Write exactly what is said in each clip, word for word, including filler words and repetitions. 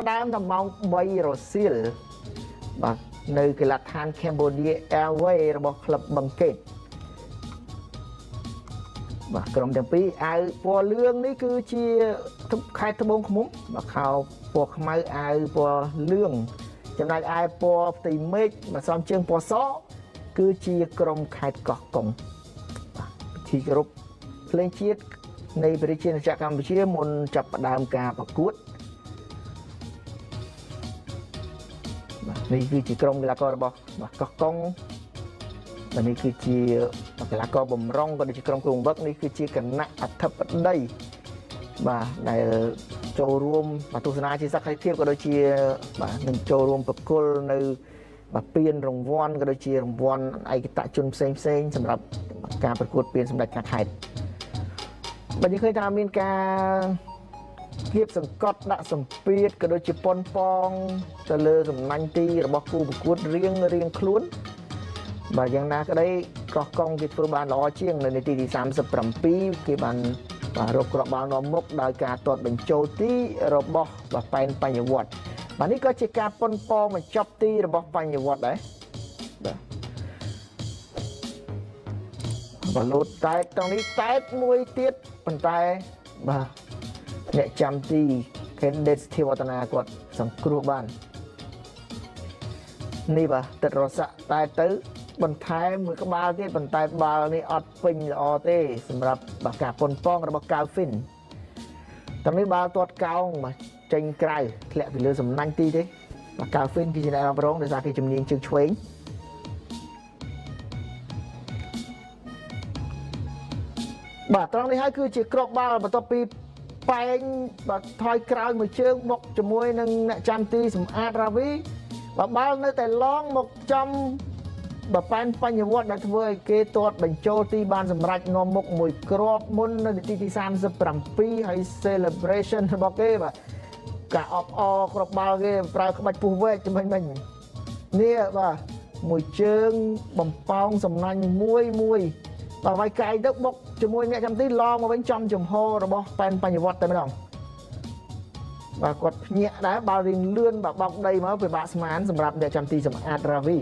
ដើមតែម៉ោងបីរសៀលបាទនៅកីឡដ្ឋាន Cambodia Airways របស់ក្លឹបបឹងកេតបាទក្រុមទាំងពីរអាវពណ៌លឿងនេះគឺជាខេត្តត្បូងឃ្មុំបាទខោពណ៌ខ្មៅអាវពណ៌លឿងចំណែកអាវពណ៌ផ្ទៃមេឃបាទសំជើងពណ៌សគឺជាក្រុមខេត្តកោះកុងបាទពិធីគោរពភ្លេងជាតិនៃប្រជាជាតិកម្ពុជាមុនចាប់ផ្ដើមការប្រកួតបាទនេះគឺជាក្រុមកីឡាកររបស់បាទកោះកុងបាទនេះគឺជាកីឡាករបំរុងក៏ដូចជាក្រុមគ្រូបង្វឹកនេះគឺជាគណៈអធិបតីបាទដែលចូលរួមបាទទស្សនាជាសក្ខីភាពក៏ដូចជាបាទនឹងចូលរួមប្រគល់នៅបាទពានរង្វាន់ក៏ដូចជារង្វាន់ឯកតជនផ្សេងផ្សេងសម្រាប់ការប្រកួតពានសម្ដេចការខេត្តបាទយើងឃើញថាមានការគៀបសង្កត់ដាក់សម្ពាធក៏ដូចជាប៉ុនប៉ងទៅលើសំណាញ់ទីរបស់គូប្រកួតរៀងរៀងខ្លួនបាទយ៉ាងណាក្តីកោះកុងគេធ្វើបានល្អជាងនៅនាទីទីសាមសិបប្រាំពីរគេបានបាទរកគ្រាប់បាល់នាំមុខដោយការទាត់បញ្ចូលទីរបស់បាទប៉ែនបញ្ញវត្តបាទនេះក៏ជាការប៉ុនប៉ងបញ្ចប់ទីរបស់បញ្ញវត្តដែរបាទបាទលោតតែតត្រង់នេះតែតមួយទៀតប៉ុន្តែបាទអ្នកចាំទី candidate ស្ថិវឌ្ឍនាគាត់សង្គ្រោះបាននេះបាទទឹករស័កតែទៅបន្ថែមមួយក្បាលទៀតប៉ុន្តែបាល់នេះអត់ពេញល្អទេសម្រាប់បាទការប៉ុនប៉ងរបស់កាវហ្វិនត្រង់នេះបាល់ទាត់កោងបាទចេញក្រៅធ្លាក់ពីលើសំណាញ់ទីទេបាទកាវហ្វិនគឺជាអ្នករ៉ាប់រងដោយសារគេជំនាញជើងឆ្វេងបាទត្រង់នេះហើយគឺជាគ្រាប់បាល់បន្ទាប់ពីប៉ែងបាទថយក្រោយមួយជើងបុកជាមួយនឹងអ្នកចាំទីសម្អាតរ៉ាវីបាទបាល់នៅតែឡងមកចំបាទប៉ែនបញ្ញវត្តដែលធ្វើឲ្យគេទាត់បញ្ចូលទីបានសម្រេចនាំមុខមួយគ្រាប់មុននៅនាទីទីសាមសិបប្រាំពីរហើយ celebration របស់គេបាទការអបអរគ្រាប់បាល់គេប្រើក្បាច់ពុះវែកចំណេញមិញនេះបាទមួយជើងបំប៉ោងសំណាញ់មួយមួយបាទវាយកាយទៅបុកជាមួយអ្នកចាំទីឡងមកវិញចំចំហរបស់ប៉ែនបញ្ញវត្តតែម្ដងបាទគាត់ភ្ញាក់ដែរបាល់រៀងលឿនបាទបោកដីមកពិបាកស្មានសម្រាប់អ្នកចាំទីសម្អាតរ៉ាវី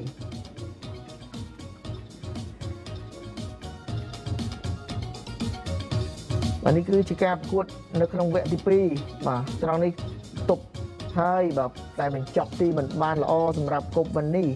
បាទនេះគឺជាការប្រកួតនៅក្នុងវគ្គទីពីរបាទត្រង់នេះទប់ហើយបាទតែបញ្ចប់ទីមិនបានល្អសម្រាប់គប់វ៉ានី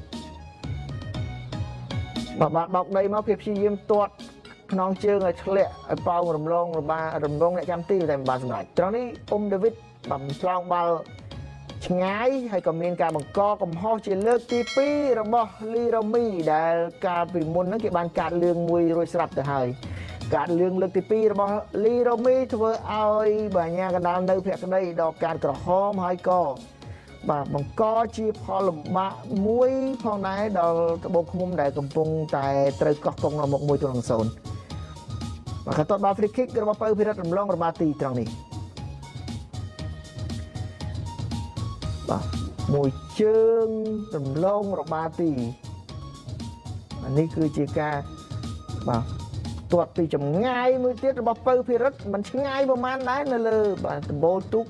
បាទបាត់បោកដីមកគេព្យាយាមទាត់ខ្នងជើងឲ្យធ្លាក់ឲ្យប៉ោងរំលងរបារំលងអ្នកចាំទីតែមិនបានសម្រេចត្រង់នេះអ៊ុំដាវីតបាទឆ្លងបាល់ឆ្ងាយហើយក៏មានការបង្កកំហុសជាលើកទីពីររបស់លីរ៉ូមីដែលកាលពីមុនហ្នឹងគេបានកាត់លឿងមួយរួចស្រាប់ទៅហើយការលឿងលើកទីពីររបស់លីរ៉ូមីធ្វើឲ្យបាញាកណ្ដាលនៅភក្តីដល់ការក្រហមហើយក៏បាទបង្កជាផលលំបាកមួយផងដែរដល់ត្បូងឃ្មុំដែលកំពុងតែត្រូវកោះកុងនៅមុខមួយទល់នឹងសូន្យបាទកាត់បាល់ free kick របស់ពៅភិរិតរំលងរបាទីត្រង់នេះបាទមួយជើងរំលងរបាទីនេះគឺជាការបាទទាត់ពីចម្ងាយមួយទៀតរបស់ពៅភិរិតមិនឆ្ងាយប្រហែលដែរនៅលើបាទដំបូលទូក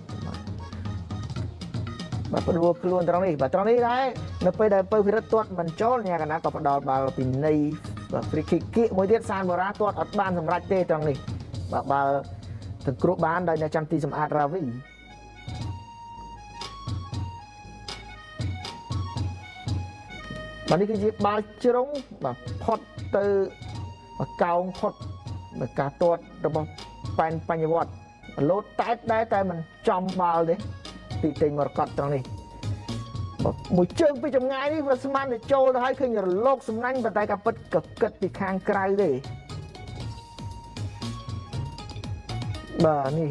បាទផ្ដួលខ្លួនត្រង់នេះបាទត្រង់នេះដែរនៅពេលដែលពៅភិរិតទាត់មិនចូលអ្នកកណាក៏ផ្ដាល់បាល់ពីនៃបាទ free kick គៀកមួយទៀតសានបូរ៉ាទាត់អត់បានសម្រេចទេត្រង់នេះបាទបាល់ទៅគ្រួបានដោយអ្នកចាំទីសម្អាតរ៉ាវីបាទនេះគឺជាបាល់ជ្រុងបាទផុតទៅកោងផុតដោយការទាត់របស់ប៉ែនបញ្ញវត្តលោតតែដែរតែមិនចំបាល់ទេទីទិញមរកតត្រង់នេះមួយជើងពីចម្ងាយនេះវាស្មានតែចូលទៅហើយឃើញរលកសំណាញ់ប៉ុន្តែការពិតក៏គិតពីខាងក្រៅទេបាទនេះ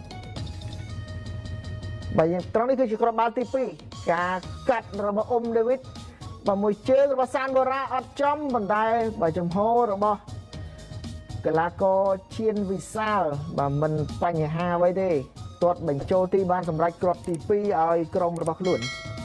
បាទយ៉ាងត្រង់នេះគឺជាគ្រាប់បាល់ទីពីរការកាត់របស់អ៊ុំដាវីតបាទមួយជើងរបស់សានបូរ៉ាអត់ចំប៉ុន្តែបាទចំហរបស់កីឡាករឈៀនវិសាលបាទមិនបញ្ហាអ្វីទេទាត់បញ្ចូលទីបានសម្រេចគ្រាប់ទីពីរឲ្យក្រុមរបស់ខ្លួន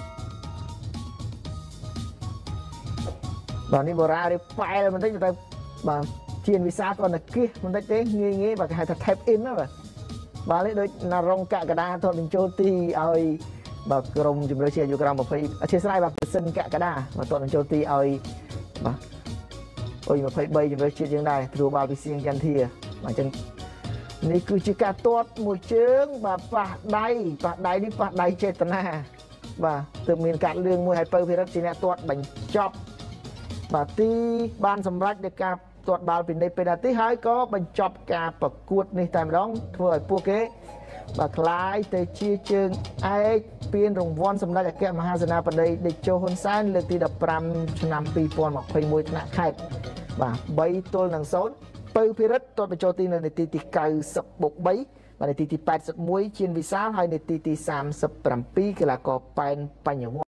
បាទនេះបូរ៉ារៀបប៉ែលបន្តិចទៅបាទឈៀនវិសាលគាត់ទៅគៀសបន្តិចទេងាយងាយបាទគេហៅថា tap in ណាបាទបាទនេះដូចណារងកកដាទាត់បញ្ចូលទីឲ្យបាទក្រុមជំរឿជាអាយុក្រោមยี่สิบអធិស្ឋានបាទប្រសិនកកដាបាទតនឹងចូលទីឲ្យបាទអុយยี่สิบสามជំរឿជាតិយើងដែរទទួលបាល់ពីសៀងចន្ទធាបាទអញ្ចឹងនេះគឺជាការទាត់មួយជើងបាទប៉ះដៃប៉ះដៃនេះប៉ះដៃចេតនាបាទទើបមានការលឿងមួយហើយពៅភិរិតជាអ្នកទាត់បញ្ចប់បាទទីបានសម្រេចនៃការទាត់បាល់ពីនៃពេណាល់ទីហើយក៏បញ្ចប់ការប្រកួតនេះតែម្ដងធ្វើឲ្យពួកគេបាទខ្លាយទៅជាជើងឯកពានរង្វាន់សម្ដេចអគ្គមហាសេនាបតីតេជោហ៊ុនសែនលើកទីដប់ប្រាំឆ្នាំពីរពាន់ម្ភៃមួយថ្នាក់ខេត្តបាទបីទល់នឹងศูนย์ពៅភិរិតទាត់បញ្ចូលទីនៅនាទីទីเก้าสิบបូកបីបាទនាទីទីแปดสิบเอ็ดជានវិសាលហើយនាទីទីสามสิบเจ็ดកីឡាករប៉ែនបញ្ញវន្ត